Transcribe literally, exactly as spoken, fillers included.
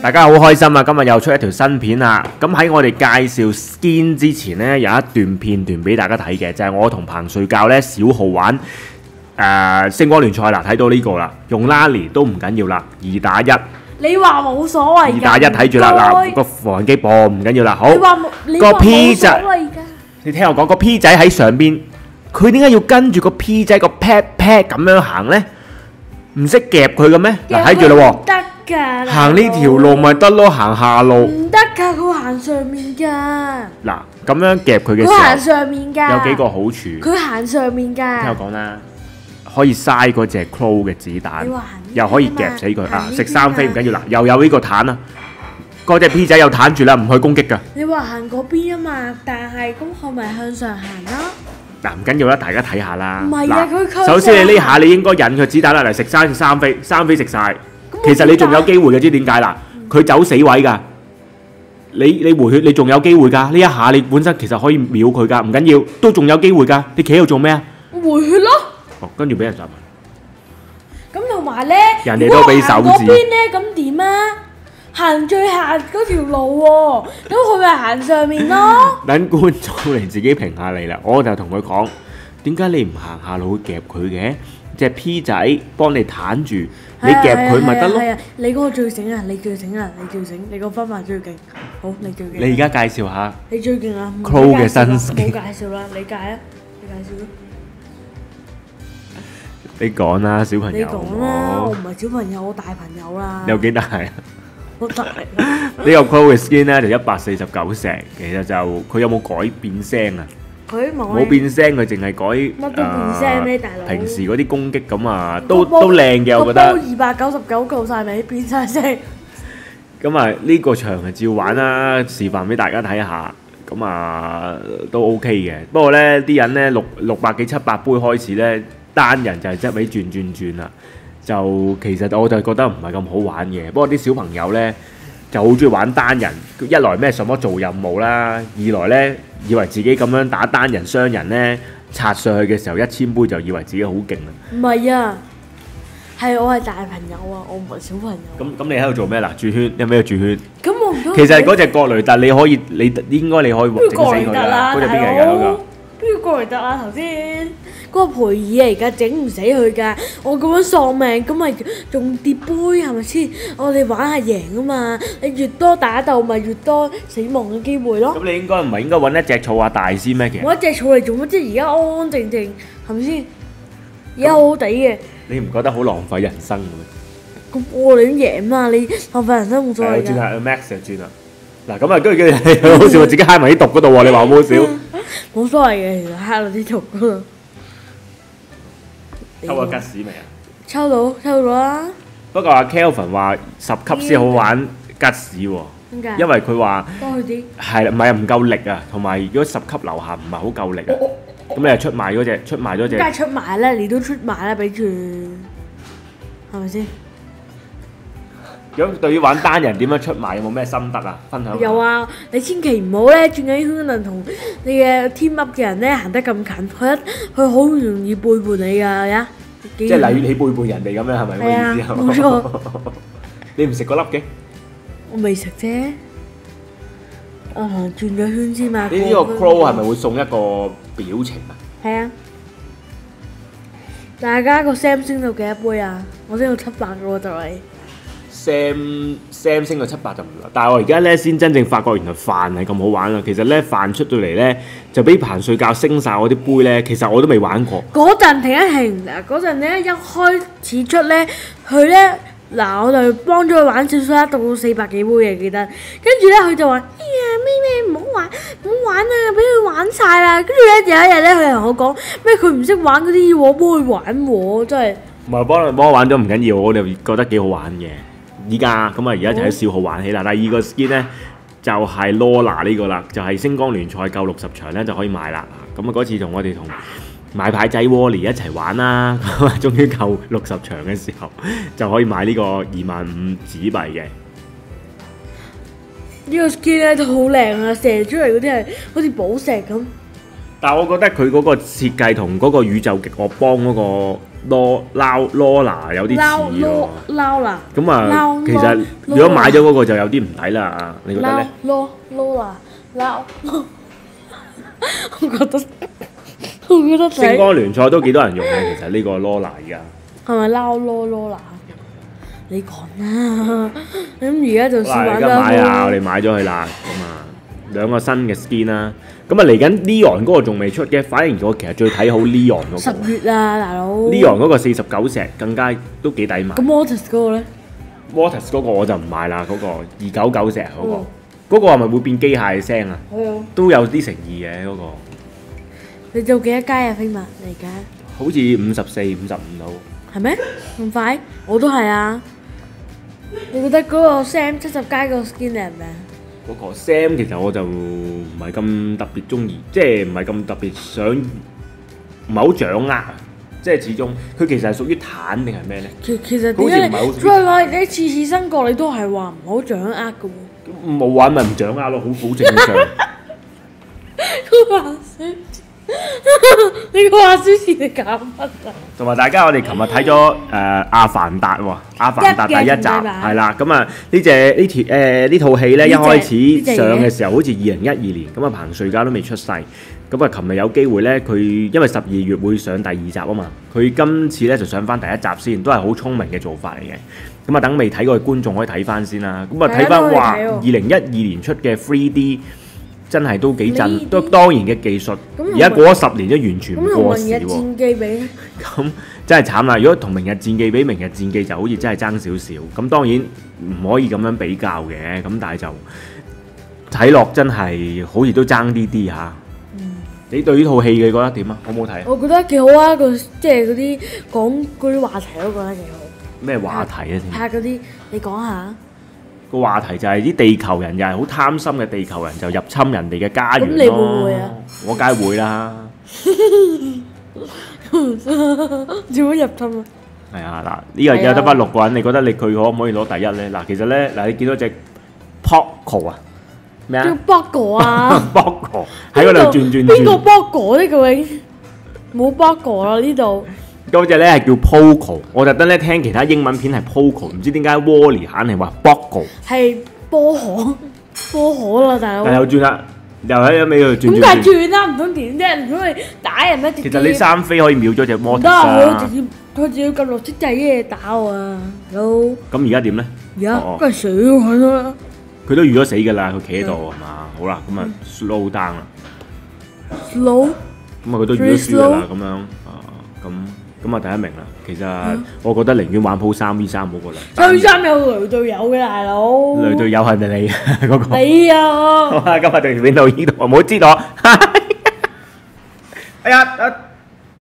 大家好開心啊！今日又出一條新片啦。咁喺我哋介紹 skin 之前呢，有一段片段俾大家睇嘅，就係、是、我同彭睡覺呢小號玩誒、呃、星光聯賽啦。睇到呢個啦，用 Lally 都唔緊要啦，二打一。 你話冇所謂㗎。 二打一睇住啦，嗱個防機播唔緊要啦。好， 你話你話個 P 仔， 你, 你聽我講，個 P 仔喺上邊，佢點解要跟住個 P 仔個 pat pat 咁樣行呢？唔識夾佢嘅咩？嗱，睇住啦喎。 得㗎。 行呢條路咪得咯，行下路。 唔得㗎，佢行上面㗎。 嗱，咁樣夾佢嘅時候， 佢行上面㗎。 有幾個好處。 佢行上面㗎。 聽我講啦，可以嘥嗰隻 Crow 嘅子彈，又可以夾死佢啊！食三飛唔緊要啦，又有呢個彈啊！嗰隻 P 仔有彈住啦，唔去攻擊㗎。 你話行嗰邊啊嘛，但係咁佢咪向上行啦。 嗱，唔緊要啦，大家睇下啦。 唔係啊，佢首先你呢下你應該引佢子彈啦，嚟食三三飛，三飛食晒。其實你仲有機會嘅，知點解啦？佢走死位㗎，你你回血你仲有機會㗎。呢一下你本身其實可以秒佢㗎，唔緊要，都仲有機會㗎。你企喺度做咩啊？ 回血咯。 哦，跟住俾人襲。 咁同埋咧， 人哋都俾手指。 嗰邊咧，咁點啊？行最下嗰條路喎，咁佢咪行上面咯。 等觀眾嚟自己評下你啦，我就同佢講：點解你唔行下路夾佢嘅？隻 P 仔幫你彈住，你夾佢咪得咯。 係啊，你嗰個最醒啊！你最醒啊！你最醒，你個方法最勁。好，你最勁。 你而家介紹下。 你最勁啊 ！Crow 嘅新 skin。 冇介紹啦，你介啊！你介紹咯。 你講啦，小朋友。 你講啦，我唔係小朋友，我大朋友啦。 你有幾大啊？ 好大。 呢個 Crow 嘅 skin 咧就一百四十九成，其實就佢有冇改變聲啊？ 佢冇。 冇變聲，佢淨係改乜都變聲咩，大佬？ 平時嗰啲攻擊咁啊，都都靚嘅，我覺得。 個波二百九十九夠曬未？變曬聲。 咁啊，呢個場係照玩啦，示範俾大家睇下。咁啊，都 OK 嘅。不過咧，啲人咧六六百幾七百杯開始咧，單人就係執起轉轉轉啦。就其實我就覺得唔係咁好玩嘅。不過啲小朋友咧就好中意玩單人，一來咩什麼做任務啦，二來咧以為自己咁樣打單人雙人咧，刷上去嘅時候一千杯就以為自己好勁啊！ 唔係啊，係我係大朋友啊，我唔係小朋友。 咁咁你喺度做咩嗱？轉圈有咩轉圈？ 咁我唔通其實嗰隻葛雷特你可以，你應該你可以整死佢啦。嗰隻邊個嚟㗎？嗰個邊個葛雷特啊？頭先嗰個培爾嚟㗎，整唔死佢㗎。我咁樣喪命，咁咪仲跌杯係咪先？我哋玩下贏啊嘛！你越多打鬥，咪越多死亡嘅機會咯。 咁你應該唔係應該揾一隻儲下大先咩？其實我一隻儲嚟做乜啫？而家安安靜靜係咪先？而家好好地嘅。 你唔覺得好浪費人生嘅咩？ 咁我哋贏嘛，你浪費人生冇所謂㗎。 轉下 Max 就轉啦。嗱咁啊，跟住跟住好笑，自己揩埋啲毒嗰度喎。你話好唔好笑？ 冇所謂嘅，其實揩落啲毒嗰度。 抽咗吉士未啊？ 抽到，抽到啦。 不過阿 Kelvin 話十級先好玩吉士喎。 點解？ 因為佢話多佢啲。 係啦，唔係唔夠力啊，同埋如果十級樓下唔係好夠力啊。咁你係出賣嗰隻，出賣咗隻。 梗係出賣啦，你都出賣啦，俾住，係咪先？ 咁對於玩單人點樣出賣有冇咩心得啊？分享下。 有啊，你千祈唔好咧轉緊圈能同你嘅 team up 嘅人咧行得咁近，佢一佢好容易背叛你㗎，呀！ 即係例如你背叛人哋咁樣係咪咁嘅意思啊？ 冇錯。 你唔食嗰粒嘅？ 我未食啫，我同人轉咗圈先嘛。 你呢個 Crow 係咪會送一個表情啊？ 係啊。大家個 Sam 升到幾多杯啊？我升到七百嘅喎就係。 Sam Sam 升到七百就唔啦，但係我而家咧先真正發覺原來飯係咁好玩啊！其實咧飯出到嚟咧就俾彭睡覺升晒我啲杯咧，其實我都未玩過。 嗰陣停一停嗱，嗰陣咧一開始出咧，佢咧嗱我就幫咗佢玩少少啦，到四百幾杯嘅記得。跟住咧佢就話：哎呀咩咩唔好玩，唔好玩啊！俾佢玩晒啦。跟住咧有一日咧，佢同我講咩？佢唔識玩嗰啲，要我幫佢玩喎，真係。 唔係幫幫我玩咗唔緊要，我哋覺得幾好玩嘅。依家咁啊，而家就喺小號玩起啦。第二個 skin 咧就係 Lola 呢個啦，就係星光聯賽夠六十場咧就可以買啦。咁啊嗰次同我哋同買牌仔 Wally 一齊玩啦，咁啊終於夠六十場嘅時候就可以買呢個二萬五紙幣嘅。 呢個 skin 咧都好靚啊，射出嚟嗰啲係好似寶石咁。 但係我覺得佢嗰個設計同嗰個宇宙極惡幫嗰個羅撈羅拿有啲似撈喎。 撈啦， 咁啊， 撈其實撈如果買咗嗰個就有啲唔抵啦啊！你覺得咧？ 撈撈啦，撈，我覺得我覺得星光聯賽都幾多人用嘅，其實呢個羅拿而家。 係咪撈撈撈啦？你講啦，咁而家就試嗱， 玩而家買啊，我啦。 哋買咗佢啦，咁啊兩個新嘅 skin 啦，咁啊嚟緊 Leon 嗰個仲未出嘅，反而我其實最睇好 Leon 嗰十個。 月啊，大佬。 Leon 嗰個四十九石更加都幾抵買。 咁 Mortis 嗰個咧？ Mortis 嗰個我就唔買啦，嗰個二九九石嗰哦個，嗰個係咪會變機械聲啊？ 係啊。 都有啲誠意嘅嗰個， 你做幾多街啊，飛馬？你而家好似五十四、五十五到。 係咩？咁快？我都係啊。你覺得嗰個 Sam 七十街個 skin 靚唔靚？ 嗰個 Sam 其實我就唔係咁特別中意，即係唔係咁特別想，唔係好掌握啊！即係始終佢其實係屬於坦定係咩咧？ 其其實好似點解唔係好你再話你次次新角你都係話唔好掌握嘅喎？ 冇玩咪唔掌握咯，好好正常。 佢話小，你個話小事你搞乜啊？ 同埋大家我哋琴日睇咗誒《阿凡達》喎，《阿凡達》第一集一嘅係啦，咁啊呢隻呢條誒呢套戲咧一呢隻開始呢隻嘢上嘅時候好似二零一二年，咁啊彭瑞嘉都未出世，咁啊琴日有機會咧佢因為十二月會上第二集啊嘛，佢今次咧就上翻第一集先，都係好聰明嘅做法嚟嘅。咁啊等未睇過嘅觀眾可以睇翻先啦。咁啊睇翻話係啊二零一二年出嘅 three D。真係都幾震， 3D 都當然嘅技術， 咁而家過咗十年都完全唔咁同過時明日喎。 戰記比咧？ 咁真係慘啦！如果同明日戰記比明日戰記就好似真係爭少少，咁當然唔可以咁樣比較嘅，咁但係就睇落真係好似都爭啲啲嚇。 嗯你對呢套戲你覺得點啊？好唔好睇啊？ 我覺得幾好啊！個即係嗰啲講嗰啲話題，我覺得幾好。 咩話題啊？先拍嗰啲，你講下。 個話題就係啲地球人又係好貪心嘅地球人就入侵人哋嘅家園咯。 咁你會唔會啊？ 我梗係會啦。 做乜入侵啊？ 係啊，嗱，呢個有得翻六個人，你覺得你佢可唔可以攞第一咧？嗱，其實咧，嗱，你見到隻 Poco 啊，咩叫啊 Boggle 啊？ ？Poco 喺嗰度轉轉邊個轉， Boggle 咧？究竟冇 Boggle 啦呢度。 嗰隻咧係叫 Poco，我特登咧聽其他英文片係 Poco，唔知點解 Wally 肯係話 Poco， 係波河波河啦，大佬。 但係又轉啦，又喺一尾度轉咁梗係轉轉。 轉啦，唔通點啫？唔通你打人咩？ 其實你三飛可以秒咗隻摩唔得啊！佢托直接佢直接撳落色掣嘢打我啊！佬咁而家點咧？ 而家哦梗係死佢啦！ 佢都預咗死㗎啦，佢企喺度係嘛？好啦，咁啊 slow down 啦， slow 咁啊佢都預咗輸㗎啦，咁樣啊咁。咁啊第一名啦，其實我覺得寧願玩鋪三 V 三好過啦。 推三有雷隊友嘅大佬， 雷隊友係咪你嗰個？ 你啊！ 好啦，今日條片到呢度，唔好知道。哎呀！